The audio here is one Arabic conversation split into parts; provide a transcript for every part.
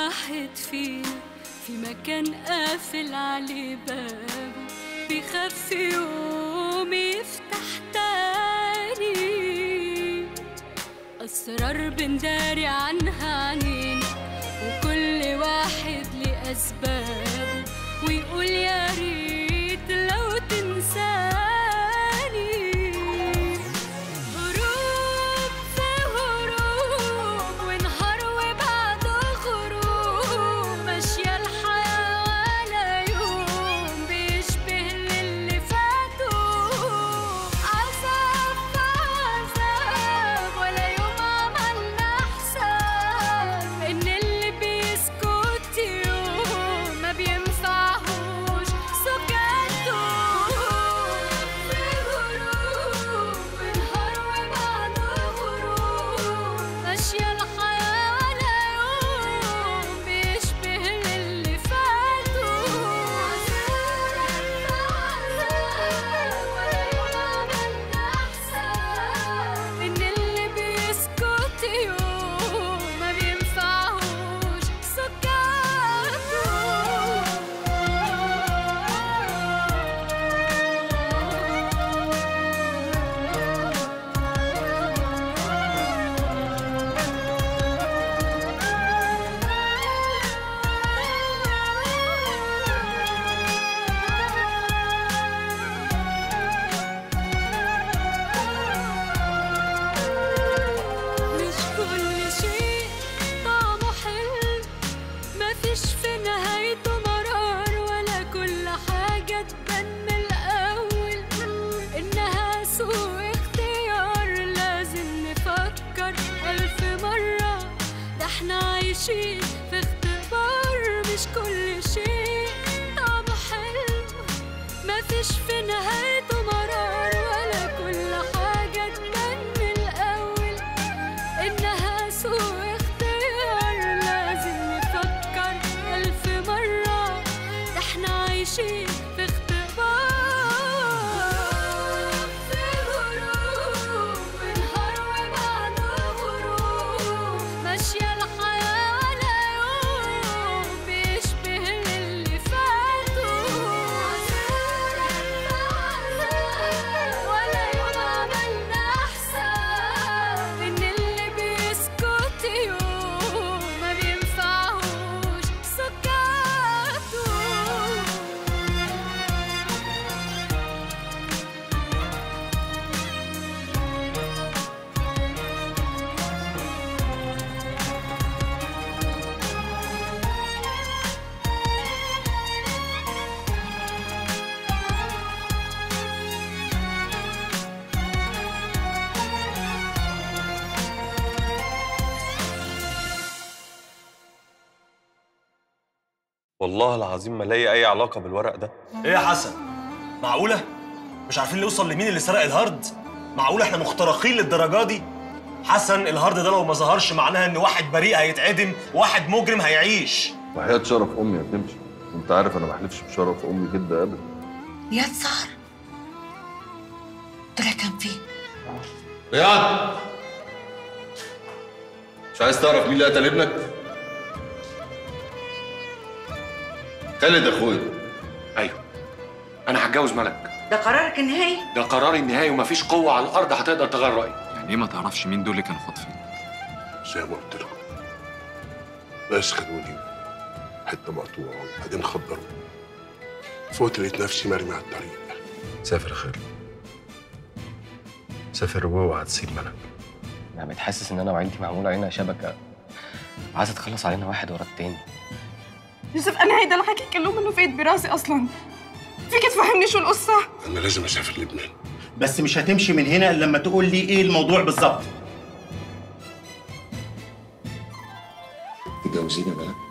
واحد فينا في مكان قافل عليه بابه، بيخاف يوم يفتح تاني. أسرار بنداري عنها عنينا، وكل واحد ليه أسبابه، ويقول يا ريت لو تنساني. غروب في غروب ونهار وبعد غروب، ماشية الحياة ولا يوم بيشبه للي فاتوا. عذاب في عذاب ولا يوم عملنا حساب إن اللي بيسكت يوم ما بينفعهوش سكاته. في غروب ونهار وبعد غروب، ماشية الحياة ولا يوم بيشبه للي فاتوا. عذاب في عذاب ولا يوم عملنا حساب إن اللي بيسكت يوم ما بينفعهوش سكاته. مش كل شيء طعمه حلو، مفيش في نهايته مرار، ولا كل حاجة تبان من الأول إنها سوء اختيار. لازم نفكر 1000 مرة، ده احنا عايشين في اختبار. مش كل شيء طعمه حلو، مفيش في نهايته مرار، ولا كل حاجة تبان من الأول إنها سوء اختيار. لازم نفكر 1000 مرة، ده احنا عايشين في اختبار. في غروب ونهار وبعد غروب، ماشية الحياة ولا يوم بيشبه للي فاتوا. عذاب في عذاب ولا يوم عملنا حساب إن اللي بيسكت يوم ما بينفعهوش سكاته. والله العظيم ما لاقي اي علاقه بالورق ده. ايه يا حسن؟ معقولة؟ مش عارفين نوصل لمين اللي سرق الهارد؟ معقولة احنا مخترقين للدرجة دي؟ حسن، الهارد ده لو ما ظهرش معناها ان واحد بريء هيتعدم وواحد مجرم هيعيش. وحياة شرف امي ما تمشي، وانت عارف انا ما بحلفش بشرف امي جدا ابدا. رياض سهر طلع كان فين؟ رياض، مش عايز تعرف مين اللي قتل ابنك؟ خالد اخويا. ايوه، انا هتجوز ملك. ده قرارك النهائي؟ ده قراري النهائي ومفيش قوه على الارض هتقدر تغير رايي. يعني ايه ما تعرفش مين دول اللي كانوا خاطفين؟ زي ما قلت لكم، ناس خدوني حته مقطوعه وبعدين خدروني. فوت لقيت نفسي مرمي على الطريق. سافر يا خالد، سافر واوعى تسيب ملك. انا بقيت حاسس ان انا وعيلتي معمول علينا شبكه عايزه تخلص علينا واحد ورا التاني. يوسف، انا هيدا الحكي كله منه فايت براسي اصلا. فيك تفهمني شو القصه؟ انا لازم اسافر لبنان، بس مش هتمشي من هنا الا لما تقول لي ايه الموضوع بالظبط. تتجوزيني يا ملك؟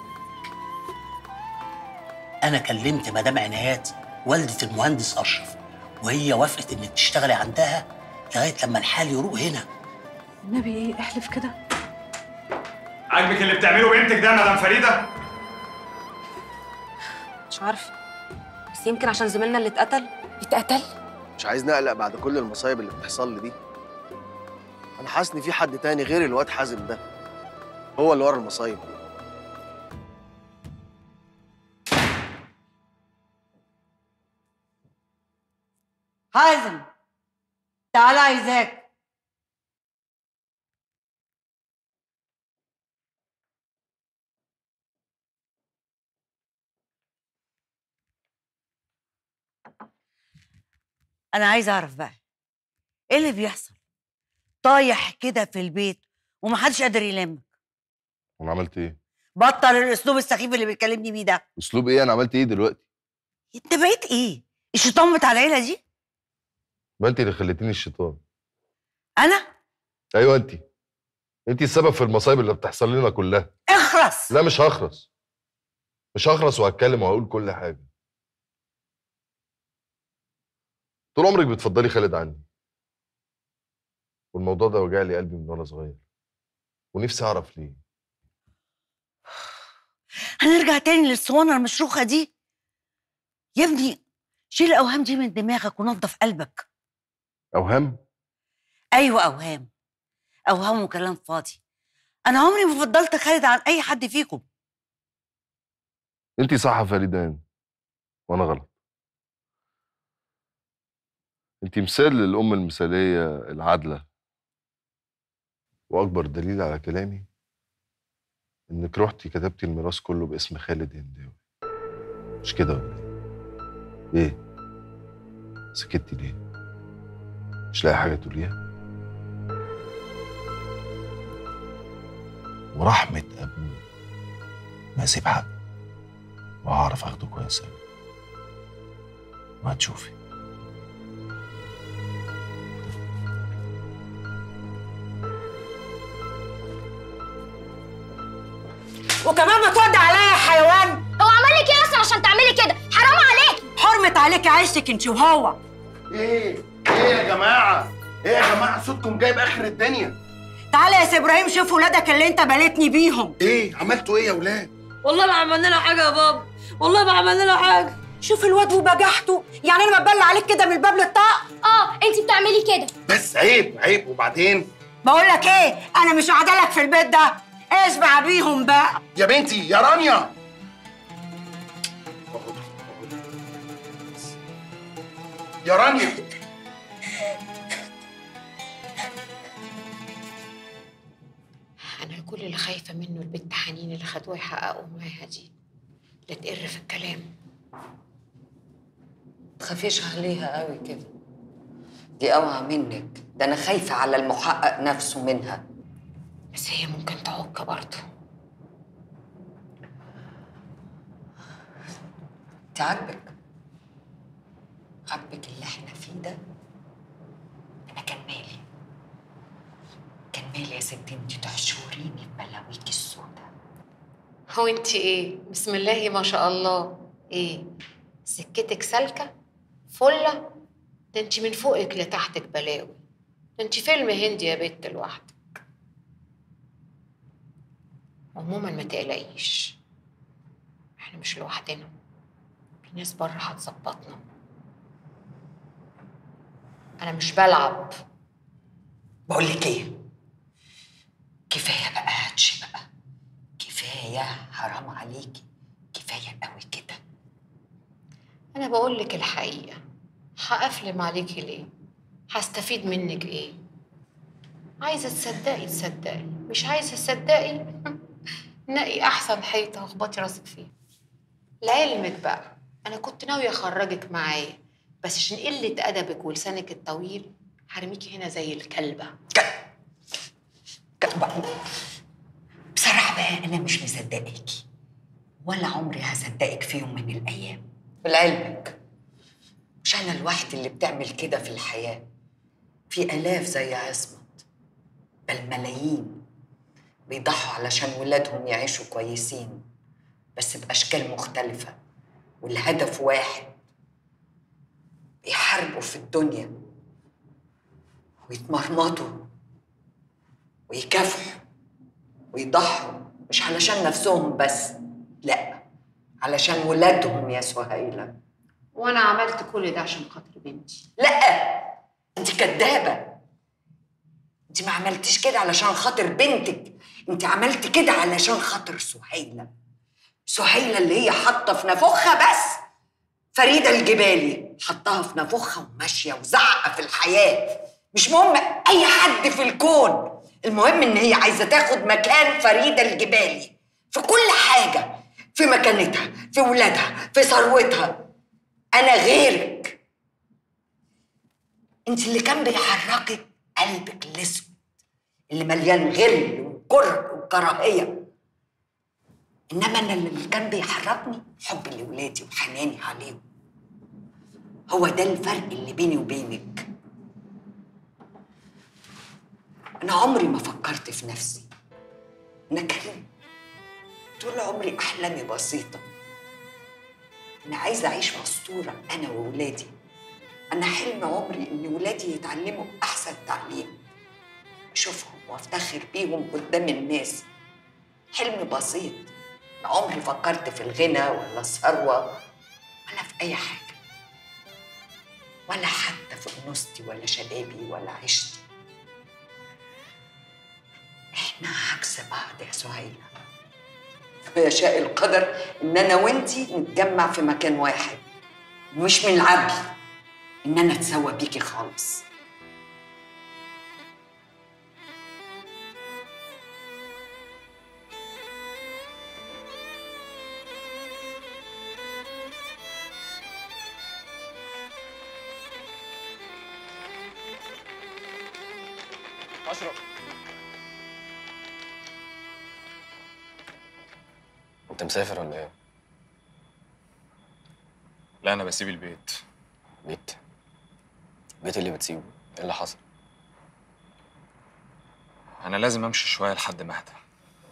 انا كلمت مدام عنايات والدة المهندس اشرف، وهي وافقت انك تشتغلي عندها لغايه لما الحال يروق هنا. النبي ايه، احلف كده. عاجبك اللي بتعمله بنتك ده يا مدام فريده؟ مش عارفه، بس يمكن عشان زميلنا اللي اتقتل. مش عايز نقلق بعد كل المصايب اللي بتحصل لي دي. انا حاسس ان في حد تاني غير الواد حازم ده هو اللي ورا المصايب دي. حازم تعالى عايزاك. انا عايزه اعرف بقى ايه اللي بيحصل؟ طايح كده في البيت ومحدش قادر يلمك. انا عملت ايه؟ بطل الاسلوب السخيف اللي بتكلمني بيه ده. اسلوب ايه؟ انا عملت ايه دلوقتي؟ انت بقيت ايه؟ الشيطان بتاع العيله دي؟ ما انت اللي خليتيني الشيطان. انا؟ ايوه انت السبب في المصايب اللي بتحصل لنا كلها. اخرس. لا مش هخرس، مش هخرس، وهتكلم وهقول كل حاجه. طول عمرك بتفضلي خالد عني، والموضوع ده وجع لي قلبي من وانا صغير، ونفسي اعرف ليه. هنرجع تاني للصوانه المشروخه دي؟ يا ابني شيل الاوهام دي من دماغك ونظف قلبك. اوهام؟ ايوه اوهام، اوهام وكلام فاضي. انا عمري ما فضلت خالد عن اي حد فيكم. انت صح يا فريدان وانا غلط. انت مثال للام المثاليه العادله، واكبر دليل على كلامي انك رحتي كتبتي الميراث كله باسم خالد هنداوي. مش كده ولا ايه؟ سكتي ليه؟ مش لاقي حاجه تقوليها؟ ورحمه ابوه ما اسيب حق، وهعرف اخده كويس قوي، وهتشوفي. وكمان ما تودي عليا يا حيوان. هو عمل لك ايه اصلا عشان تعملي كده؟ حرام عليك. حرمت عليك عيشتك انت وهو. ايه يا جماعه؟ ايه يا جماعه صوتكم جايب اخر الدنيا؟ تعالى يا سي ابراهيم شوف ولادك اللي انت بليتني بيهم. ايه عملتوا ايه يا ولاد؟ والله ما عملنا له حاجه يا بابا، والله ما عملنا له حاجه. شوف الواد وبجحته، يعني انا ببلع عليك كده من الباب للطاق؟ انت بتعملي كده. بس عيب. وبعدين بقول لك ايه، انا مش قاعده لك في البيت ده، اشبع بيهم بقى. يا بنتي يا رانيا. يا رانيا أنا كل اللي خايفة منه البنت حنين اللي خدوها يحققوا معاها دي، لا تقر في الكلام. تخافيش عليها قوي كده، دي اوعى منك، ده انا خايفة على المحقق نفسه منها. بس هي ممكن تعك برضه. انت عاجبك اللي احنا فيه ده؟ انا كان مالي يا ستي انت تحشوريني ببلاويكي السودا. هو انت ايه؟ بسم الله ما شاء الله. ايه سكتك سالكة فلة؟ ده انت من فوقك لتحتك بلاوي، ده انت فيلم هندي يا بت لوحدك. عموما ما تقلقيش، احنا مش لوحدنا، في ناس بره هتظبطنا. انا مش بلعب. بقول لك ايه، كفايه بقى هاتش بقى، كفايه حرام عليكي، كفايه قوي كده. انا بقول لك الحقيقه، هقفلم عليكي ليه؟ هستفيد منك ايه؟ عايزه تصدقي، مش عايزه تصدقي نقي احسن حيطه واخبطي راسك فيها. لعلمك بقى انا كنت ناويه اخرجك معايا، بس عشان قله ادبك ولسانك الطويل هرميكي هنا زي الكلبه. بصراحه بقى انا مش مصدقاكي، ولا عمري هصدقك في يوم من الايام. ولعلمك مش انا الوحيده اللي بتعمل كده في الحياه، في الاف زي عصمت، بل ملايين بيضحوا علشان ولادهم يعيشوا كويسين، بس باشكال مختلفه، والهدف واحد، بيحاربوا في الدنيا ويتمرمطوا ويكافحوا ويضحوا، مش علشان نفسهم بس، لا، علشان ولادهم يا سهيلة. وانا عملت كل ده عشان خاطر بنتي. لا، انت كدابة، انت ما عملتيش كده علشان خاطر بنتك، انت عملت كده علشان خاطر سهيلة اللي هي حاطة في نافوخها بس فريدة الجبالي حطها في نافوخها وماشية وزعقة في الحياة. مش مهم أي حد في الكون، المهم إن هي عايزة تاخد مكان فريدة الجبالي في كل حاجة، في مكانتها، في ولادها، في ثروتها. أنا غيرك. أنت اللي كان بيحركك قلبك الأسود اللي مليان غل وكره وكراهية، إنما أنا اللي كان بيحركني حبي لولادي وحناني عليهم. هو ده الفرق اللي بيني وبينك. أنا عمري ما فكرت في نفسي، أنا كان طول عمري أحلامي بسيطة. أنا عايزة أعيش أسطورة أنا وولادي. أنا حلم عمري إن ولادي يتعلموا أحسن تعليم، أشوفهم وأفتخر بيهم قدام الناس. حلم بسيط. عمري فكرت في الغنى ولا الثروة ولا في أي حاجة، ولا حتى في أنوثتي ولا شبابي ولا عشتي. إحنا عكس بعض يا سهيلة، ويشاء القدر إن أنا وإنتي نتجمع في مكان واحد. مش من العدل إن أنا أتسوى بيكي خالص. أشرف، أنت مسافر ولا إيه؟ لا أنا بسيب البيت. بيت؟ بيت اللي بتسيبه؟ إيه اللي حصل؟ أنا لازم أمشي شوية لحد ما أهدى.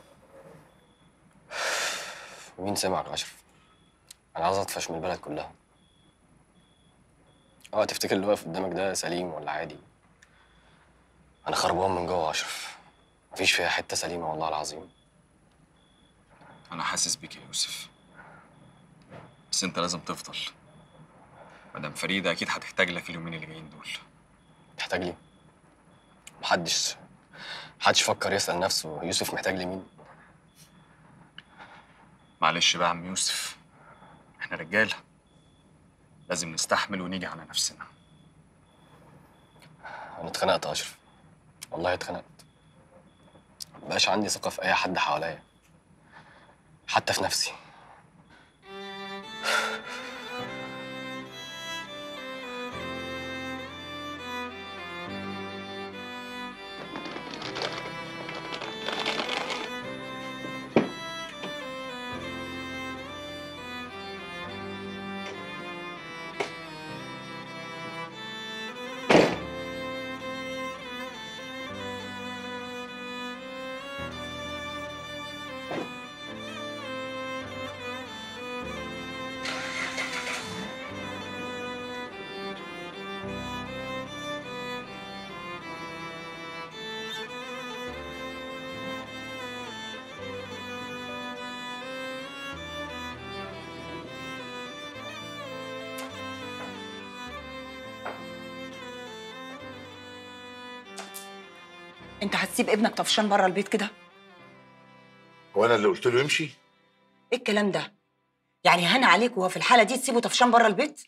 مين سمعك يا أشرف؟ أنا عاوز أطفش من البلد كلها. تفتكر اللي واقف قدامك ده سليم ولا عادي؟ أنا خربان من جوه يا أشرف، مفيش فيها حتة سليمة والله العظيم. أنا حاسس بيك يا يوسف، بس أنت لازم تفضل. مدام فريدة أكيد هتحتاج لك اليومين اللي جايين دول. محتاج لي؟ محدش فكر يسأل نفسه يوسف محتاج لي مين؟ معلش بقى يا عم يوسف، إحنا رجالة لازم نستحمل ونيجي على نفسنا. أنا اتخنقت يا أشرف، والله اتخنقت. مبقاش عندي ثقة في أي حد حواليا، حتى في نفسي. انت هتسيب ابنك طفشان بره البيت كده؟ هو انا اللي قلت له يمشي؟ ايه الكلام ده؟ يعني هان عليك وهو في الحاله دي تسيبه طفشان بره البيت؟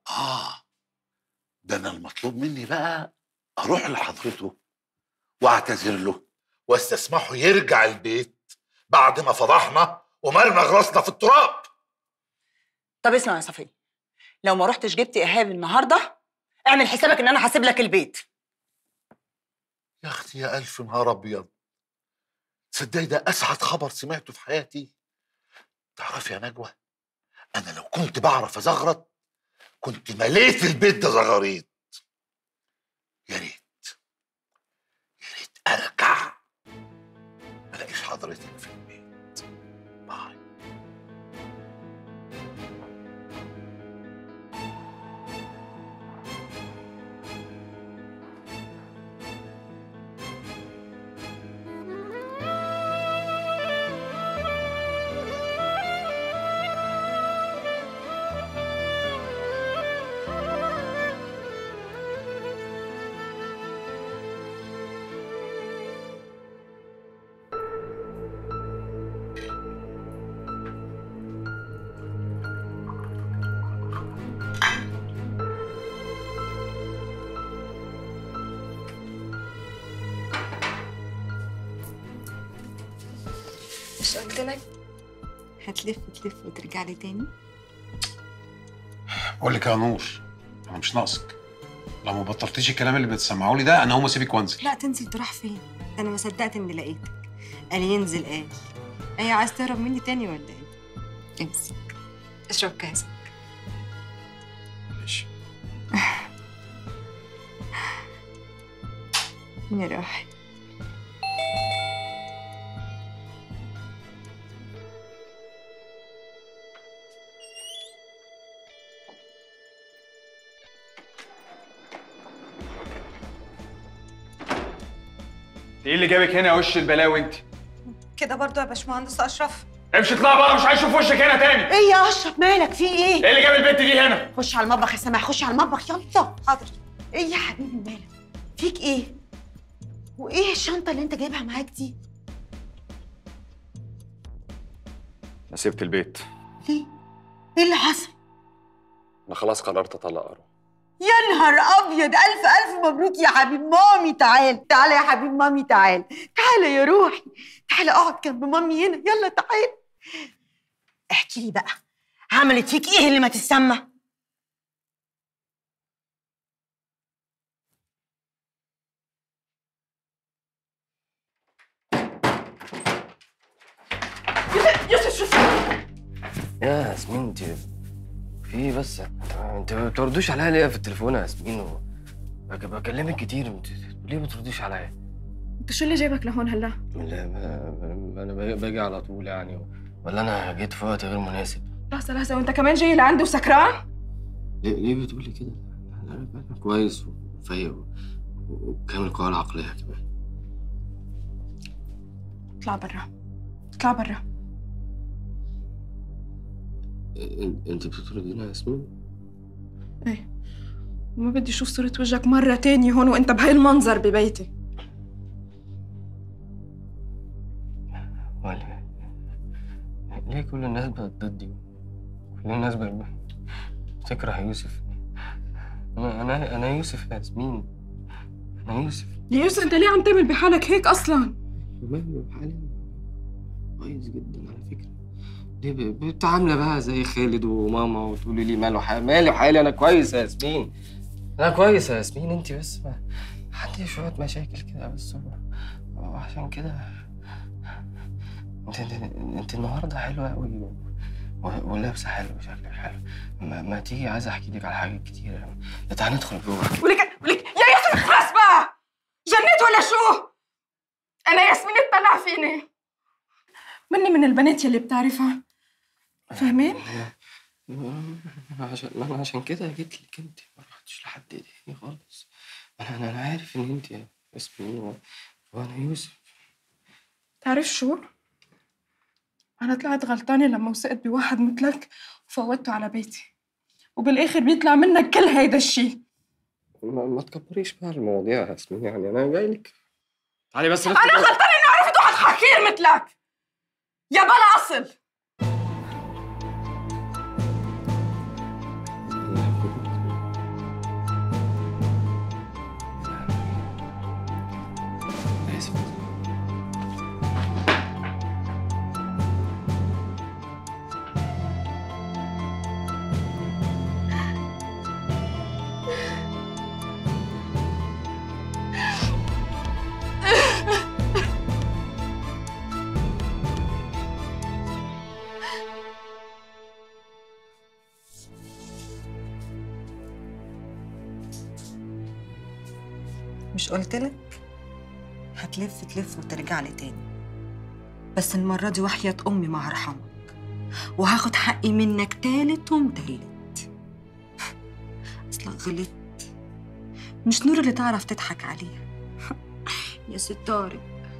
ده انا المطلوب مني بقى اروح لحضرته واعتذر له واستسمحه يرجع البيت بعد ما فضحنا ومرمغ راسنا في التراب. طب اسمع يا صفي، لو ما رحتش جبت ايهاب النهارده اعمل حسابك ان انا هسيب لك البيت. يا اختي يا الف نهار ابيض، تصدقي ده اسعد خبر سمعته في حياتي. تعرفي يا نجوى، انا لو كنت بعرف ازغرط كنت مليت البيت ده زغاريط. يا ريت ارجع ما الاقيش حضرتك في البيت. باي. مش قلت لك هتلف تلف وترجع لي تاني؟ بقول لك يا نور، انا مش ناقصك. لو ما بطلتيش الكلام اللي بتسمعه لي ده انا هقوم اسيبك وانزل. لا تنزل تروح فين؟ انا ما صدقت اني لقيتك. قال ينزل قال. ايه عايز تهرب مني تاني ولا ايه؟ امسك اشرب كاسك. ماشي. يا روحي. ايه اللي جابك هنا يا وش البلاوي انت؟ كده برضو يا باشمهندس اشرف؟ امشي اطلع بره، مش عايز اشوف وشك هنا تاني. ايه يا اشرف مالك في ايه؟ ايه اللي جاب البنت دي هنا؟ خش على المطبخ يا سماح، خش على المطبخ يلا. حاضر. ايه يا حبيبي مالك؟ فيك ايه؟ وايه الشنطه اللي انت جايبها معاك دي؟ انا سبت البيت. ليه؟ ايه اللي حصل؟ انا خلاص قررت اطلق اروى. يا نهار ابيض، الف الف مبروك يا حبيب مامي. تعال تعال يا حبيب مامي، تعال تعال يا روحي، تعال اقعد جنب مامي هنا، يلا تعال. احكي لي بقى، عملت فيك ايه اللي ما تسمى؟ يوسف شوف يا ياسمين انت في ايه بس؟ انت ما بتردوش عليا ليه في التليفون يا ياسمين؟ بكلمك كتير، ليه ما بتردوش عليا؟ انت شو اللي جايبك لهون هلا؟ لا انا باجي على طول يعني، ولا انا جيت في وقت غير مناسب؟ لحظة لحظة، وانت كمان جاي لعندي وسكران؟ ليه بتقولي كده؟ انا كويس وفايق وكامل القوى العقلية كمان. اطلع برا، اطلع برا. انت بتطرديني يا ياسمين؟ ايه، وما بدي اشوف صورة وجهك مرة تانية هون وانت بهاي المنظر ببيتي. ليه كل الناس بقت ضدي؟ كل الناس بتكره يوسف. انا يوسف يا ياسمين، انا يوسف. يا يوسف انت ليه عم تعمل بحالك هيك اصلا؟ مالي بحالي كويس جدا على فكرة. ليه بتعاملة بقى زي خالد وماما وتقولي لي مالي حالي؟ انا كويس يا ياسمين، انا كويس يا ياسمين. انت بس عندي شوية مشاكل كده بس، وعشان كده انت النهارده حلوة قوي ولابسة حلو وشكلك حلو. ما تيجي عايز احكي لك على حاجات كتير. تعالى ندخل جوه. ولك يا يوسف خلاص بقى، جنيت ولا شو؟ انا ياسمين اتطلع فيني مني من البنات يلي بتعرفها، فاهمين؟ عشان كده جيت لك انت، ما رحتش لحد تاني خالص. انا عارف ان انت ياسمين وانا يوسف. تعرف شو؟ أنا طلعت غلطانة لما وثقت بواحد مثلك وفوتته على بيتي، وبالآخر بيطلع منك كل هيدا الشيء. ما تكبريش بقى المواضيع يا ياسمين، يعني أنا جاي لك. تعالي بس أنا غلطانة إني عرفت واحد حكير مثلك يا بلا أصل. مش قلتلك هتلف تلف وترجع لي تاني؟ بس المرة دي وحياة أمي ما هرحمك، وهاخد حقي منك تالت ومتلت. أصلك غلطت، مش نور اللي تعرف تضحك عليها يا ست طارق.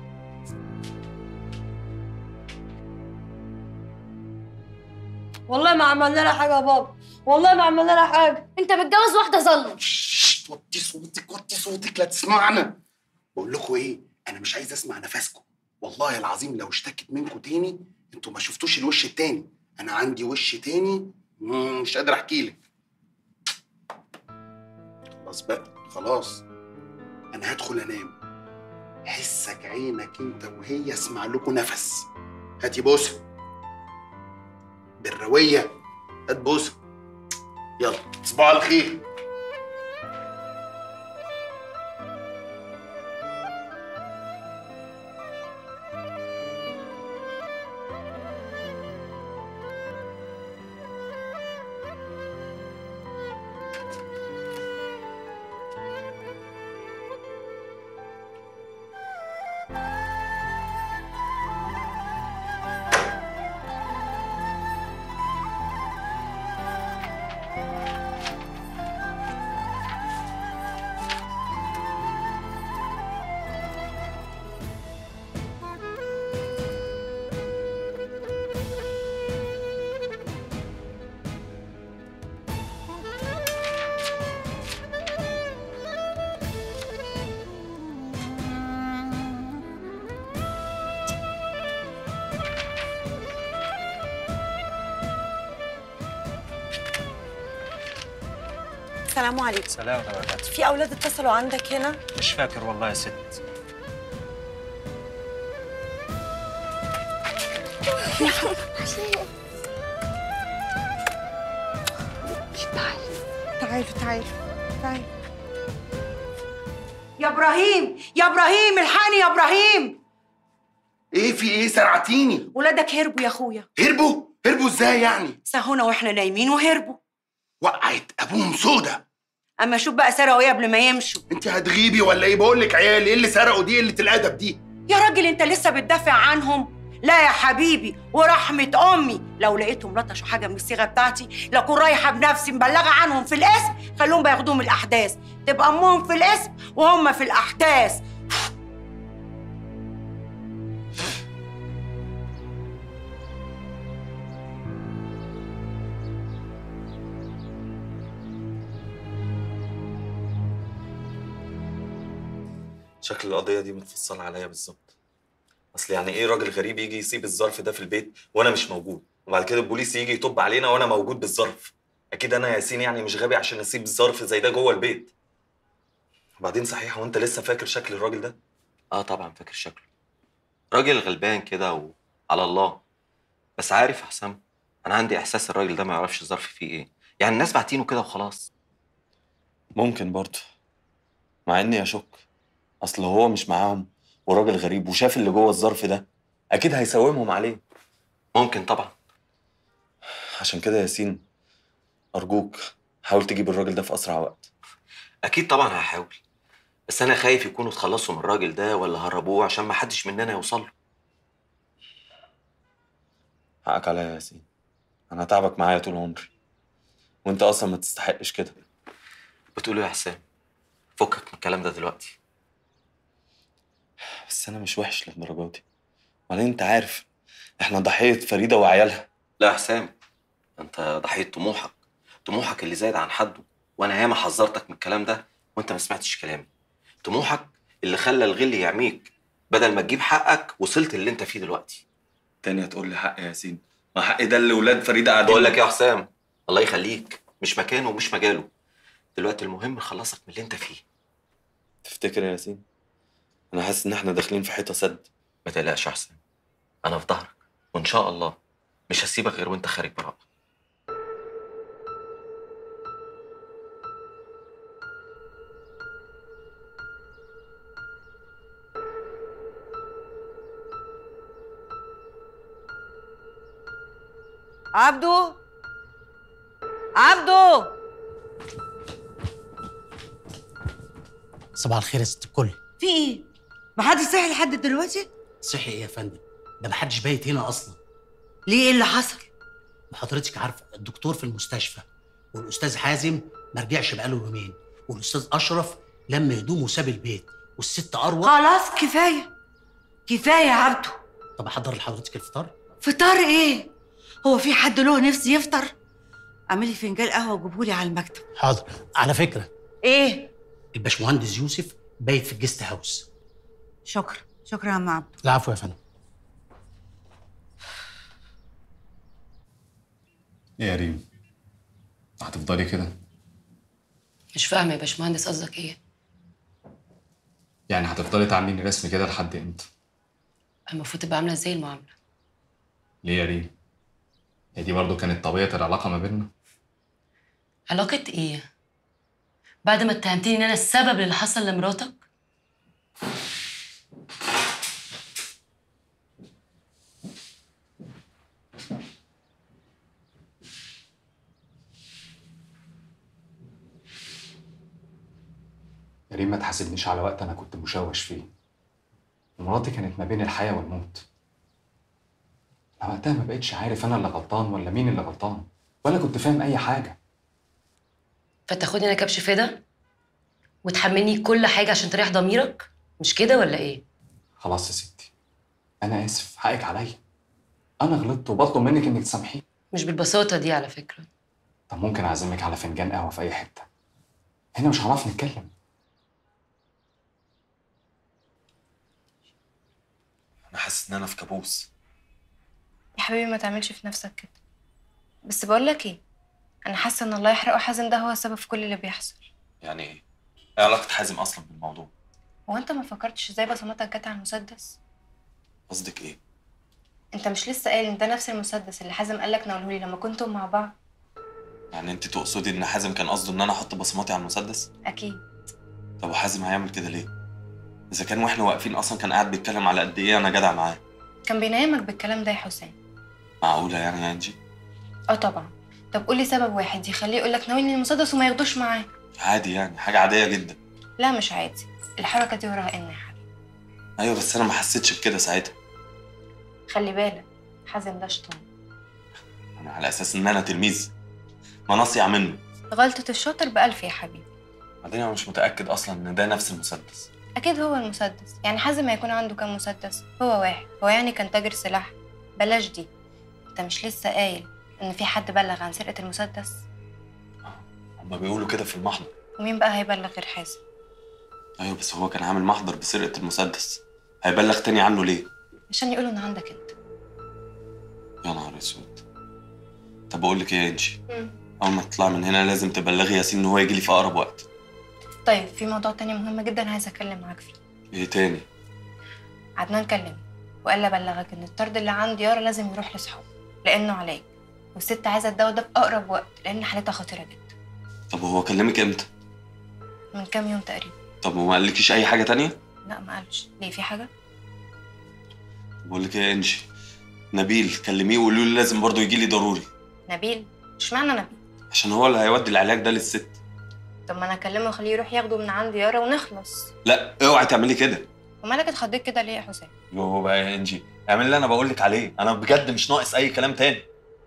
والله ما عملنا لها حاجه يا بابا، والله ما عملنا لها حاجه. انت متجوز واحده ظلمه. وطي صوتك وطي صوتك، لا تسمعنا. بقول لكم ايه، انا مش عايز اسمع نفسكم والله العظيم. لو اشتكت منكم تاني انتوا ما شفتوش الوش التاني. انا عندي وش تاني مش قادر احكي لك. خلاص بقى خلاص، انا هدخل انام. حسك عينك انت وهي اسمع لكم نفس. هاتي بوسه. بالرويه. هات بوسه. يلا تصبحوا على خير. السلام عليكم. سلام ورحمة الله وبركاته. في اولاد اتصلوا عندك هنا؟ مش فاكر والله يا ست. يا حبيبي تعالوا. يا ابراهيم يا ابراهيم الحقني يا ابراهيم. ايه في ايه؟ سرعتيني. ولادك هربوا يا اخويا. هربوا ازاي يعني؟ سهونا واحنا نايمين وهربوا. وقعت ابوهم سودا. اما شوف بقى سرقوا ايه قبل ما يمشوا. انت هتغيبي ولا ايه؟ بقول لك عيالي ايه اللي سرقوا دي؟ قله الادب دي. يا راجل انت لسه بتدافع عنهم؟ لا يا حبيبي ورحمة أمي لو لقيتهم لطشوا حاجة من الصيغة بتاعتي لكون رايحة بنفسي مبلغة عنهم في الاسم. خلوهم بياخدوهم الأحداث. تبقى أمهم في الاسم وهم في الأحداث. شكل القضية دي متفصلة عليا بالظبط. أصل يعني إيه راجل غريب يجي يسيب الظرف ده في البيت وأنا مش موجود، وبعد كده البوليس يجي يطب علينا وأنا موجود بالظرف؟ أكيد أنا يا ياسين يعني مش غبي عشان أسيب الظرف زي ده جوه البيت. وبعدين صحيح وأنت لسه فاكر شكل الراجل ده؟ طبعا فاكر شكله. راجل غلبان كده وعلى الله. بس عارف يا حسام، أنا عندي إحساس الراجل ده ما يعرفش الظرف فيه إيه. يعني الناس باعتينه كده وخلاص. ممكن برضه، مع إني أشك. أصل هو مش معاهم وراجل غريب وشاف اللي جوه الظرف ده، أكيد هيساومهم عليه. ممكن طبعا. عشان كده يا ياسين أرجوك حاول تجيب الراجل ده في أسرع وقت. أكيد طبعا هحاول، بس أنا خايف يكونوا اتخلصوا من الراجل ده ولا هربوه عشان ما حدش مننا يوصل له. حقك عليا يا ياسين، أنا هتعبك معايا طول عمري، وأنت أصلا ما تستحقش كده. بتقول إيه يا حسام؟ فكك من الكلام ده دلوقتي. بس أنا مش وحش للدرجة دي. وبعدين أنت عارف إحنا ضحية فريدة وعيالها. لا يا حسام، أنت ضحية طموحك اللي زايد عن حده، وأنا ياما حذرتك من الكلام ده وأنت ما سمعتش كلامي. طموحك اللي خلى الغل يعميك، بدل ما تجيب حقك وصلت اللي أنت فيه دلوقتي. تاني هتقول لي حق يا ياسين؟ ما حقي ده اللي ولاد فريدة قاعدين. بقول لك يا حسام، الله يخليك، مش مكانه ومش مجاله. دلوقتي المهم نخلصك من اللي أنت فيه. تفتكر يا ياسين؟ أنا حاسس إن إحنا داخلين في حيطة سد. ما تقلقش يا حسام، أنا في ظهرك، وإن شاء الله مش هسيبك غير وأنت خارج براءة. عبدو صباح الخير يا ست الكل. في ايه؟ محدش صحي لحد دلوقتي؟ صحي ايه يا فندم؟ ده محدش بايت هنا اصلا. ليه ايه اللي حصل؟ وحضرتك عارفه الدكتور في المستشفى، والاستاذ حازم ما رجعش بقاله يومين، والاستاذ اشرف لما هدومه وساب البيت، والست اروى. خلاص كفايه يا عبدو. طب احضر لحضرتك الفطار؟ فطار ايه؟ هو في حد له نفس يفطر؟ اعملي فنجان قهوه وجيبهولي على المكتب. حاضر. على فكره ايه؟ الباشمهندس يوسف بايت في الجست هاوس. شكرا يا عم عبدو. العفو يا فندم. ايه يا ريم؟ هتفضلي كده؟ مش فاهمه يا باشمهندس قصدك ايه؟ يعني هتفضلي تعامليني رسمي كده لحد امتى؟ المفروض تبقى عامله ازاي المعامله؟ ليه يا ريم؟ هي دي برضه كانت طبيعة العلاقة ما بيننا؟ علاقة ايه؟ بعد ما اتهمتني ان انا السبب اللي حصل لمراتك؟ يا ريم ما تحاسبنيش على وقت انا كنت مشوش فيه. مراتي كانت ما بين الحياة والموت. انا وقتها ما بقتش عارف انا اللي غلطان ولا مين اللي غلطان، ولا كنت فاهم اي حاجة. فتاخدني انا كبش فدا؟ وتحملني كل حاجة عشان تريح ضميرك؟ مش كده ولا ايه؟ خلاص يا ستي، انا اسف، حقك عليا. انا غلطت وبطلب منك انك تسامحيني. مش بالبساطة دي على فكرة. طب ممكن اعزمك على فنجان قهوة في اي حتة. هنا مش هنعرف نتكلم. انا حاسس ان انا في كابوس. يا حبيبي ما تعملش في نفسك كده. بس بقول لك ايه، انا حاسه ان الله يحرقه حازم ده هو السبب في كل اللي بيحصل. يعني ايه؟ ايه علاقة حازم اصلا بالموضوع؟ هو انت ما فكرتش ازاي بصماتك جت على المسدس؟ قصدك ايه؟ انت مش لسه قايل ان ده نفس المسدس اللي حازم قالك ناولهولي لما كنتم مع بعض؟ يعني انت تقصدي ان حازم كان قصده ان انا احط بصماتي على المسدس؟ اكيد. طب وحازم هيعمل كده ليه؟ اذا كان واحنا واقفين اصلا كان قاعد بيتكلم على قد ايه انا جدع معاه. كان بينامك بالكلام ده يا حسام. معقولة يعني يا انجي؟ اه طبعا. طب قولي سبب واحد يخليه يقولك ناولني المسدس وما ياخدوش معاه. عادي يعني، حاجة عادية جدا. لا مش عادي، الحركه دي وراها ان يا حبيبي. ايوه بس انا ما حسيتش بكده ساعتها. خلي بالك حازم ده شيطان. انا على اساس ان انا تلميذ، ما نصيع منه. غلطه الشاطر بألف يا حبيبي. بعدين انا مش متأكد اصلا ان ده نفس المسدس. اكيد هو المسدس، يعني حازم هيكون عنده كام مسدس؟ هو واحد. هو يعني كان تاجر سلاح؟ بلاش دي. انت مش لسه قايل ان في حد بلغ عن سرقه المسدس؟ هما بيقولوا كده في المحضر. ومين بقى هيبلغ غير حازم؟ ايوه بس هو كان عامل محضر بسرقة المسدس، هيبلغ تاني عنه ليه؟ عشان يقولوا ان عندك انت. يا نهار اسود. طب بقول لك ايه يا انجي؟ اول ما تطلع من هنا لازم تبلغي ياسين ان هو يجي لي في اقرب وقت. طيب في موضوع تاني مهم جدا عايزه اتكلم معاك فيه. ايه تاني؟ عدنان كلمني وقال لي ابلغك ان الطرد اللي عند يارا لازم يروح لاصحابه لانه علاج، والست عايزه الدواء ده باقرب وقت لان حالتها خطيره جدا. طب هو كلمك امتى؟ من كام يوم تقريبا. طب وما قالكيش اي حاجة تانية؟ لا ما قالش. ليه، في حاجه؟ بقول لك ايه يا انجي، نبيل كلميه وقولوا له لازم برضه يجي لي ضروري. نبيل؟ اشمعنى نبيل؟ عشان هو اللي هيودي العلاج ده للست. طب ما انا اكلمه واخليه يروح ياخده من عند يارا ونخلص. لا اوعي تعملي كده. ومالك اتخضيت كده ليه يا حسام؟ يوه بقى يا انجي، اعمل اللي انا بقول لك عليه، انا بجد مش ناقص اي كلام تاني.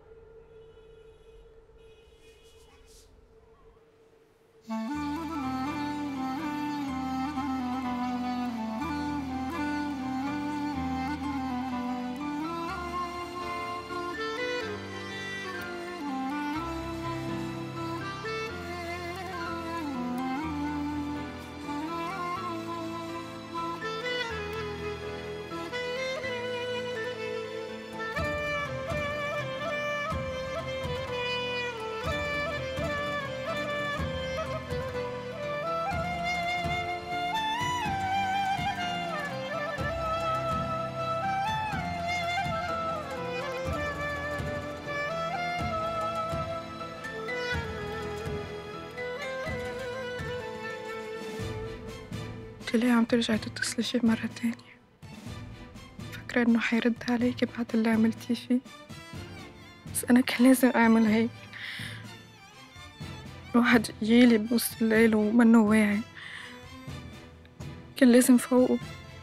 انت ليه عم ترجعي تتصلي فيه مرة تانية؟ فاكرة انه حيرد عليكي بعد اللي عملتيه فيه؟ بس انا كان لازم اعمل هيك. الواحد يجيلي بنص الليل ومنه واعي، كان لازم فوقه.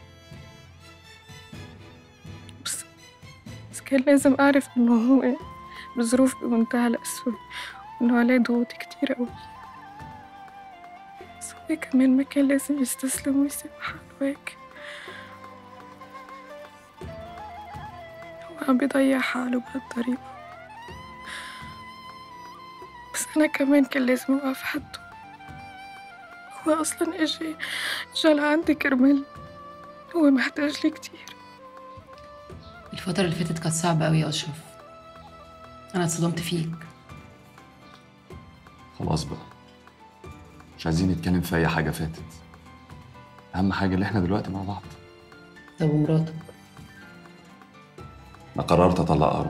بس كان لازم اعرف انه هو بظروف بمنتهى الأسوأ وانه عليه ضغوط كتير قوي. بس هو كمان ما كان لازم يستسلم ويسيب حاله هيك. هو عم بيضيع حاله بهالطريقة، بس أنا كمان كان لازم أوقف حده. هو أصلاً إجا لعندي كرمال هو محتاج لي كتير. الفترة اللي فاتت كانت صعبة أوي يا أشرف، أنا اتصدمت فيك. خلاص بقى، مش عايزين نتكلم في أي حاجة فاتت. أهم حاجة اللي إحنا دلوقتي مع بعض. طب ومراتك؟ أنا قررت أطلق أروى.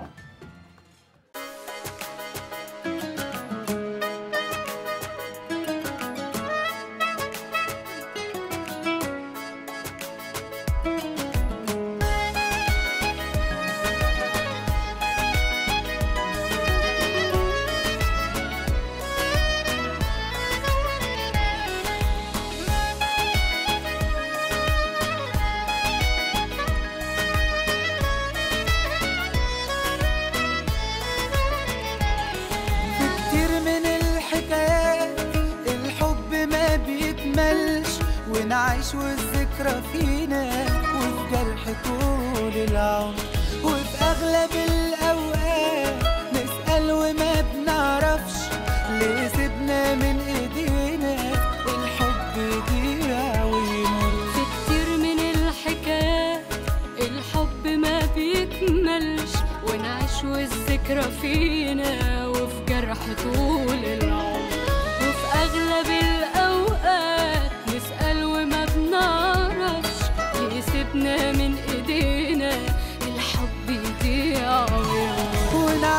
ونعيش والذكرى فينا وفي جرح طول العمر، وفي أغلب الأوقات نسأل وما بنعرفش ليه سيبنا من إيدينا الحب يضيع ويمر. في كتير من الحكايات الحب ما بيكملش، ونعيش والذكرى فينا وفي جرح طول العمر، وفي أغلب الأوقات نسأل وما بنعرفش ليه سيبنا من ايدينا الحب يضيع ويمر.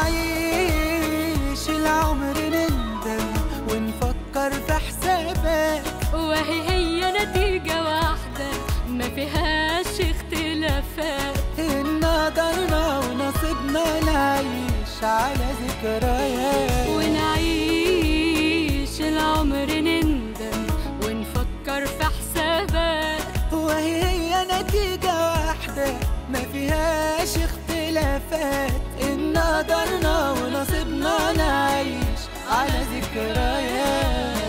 ونعيش العمر نندم ونفكر في حسابات، وهي نتيجة واحدة ما فيهاش اختلافات، إن قدرنا ونصيبنا نعيش على ذكريات. ونعيش العمر نندم ونفكر في حسابات، وهي نتيجة واحدة ما فيهاش اختلافات، إن قدرنا ونصيبنا نعيش على ذكريات.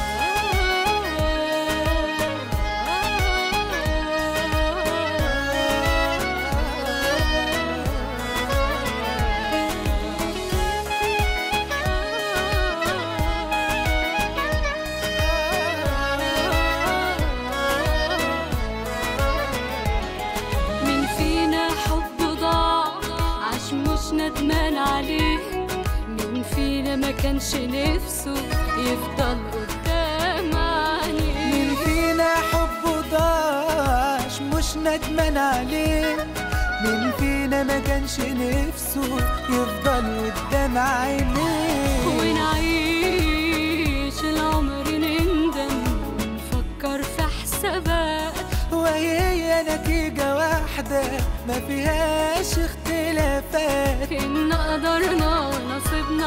ندمان عليه، مين فينا ما كانش نفسه يفضل قدام عينيه؟ مين فينا حبه ضاعش مش ندمان عليه؟ مين فينا ما كانش نفسه يفضل قدام عينيه؟ ونعيش العمر نندم ونفكر في حسابات، وهي نتيجة واحدة ما فيهاش اختلافات، إن قدرنا ونصيبنا